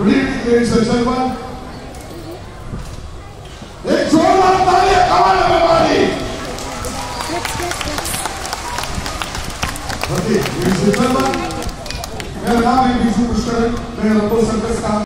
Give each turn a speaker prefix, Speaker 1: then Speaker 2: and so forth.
Speaker 1: Good evening, ladies and gentlemen. एक जोरदार तालियां कमाल everybody. Okay, ladies and gentlemen, मेरा नाम है विजू पुष्कर, मैं रंगोल सर्कस का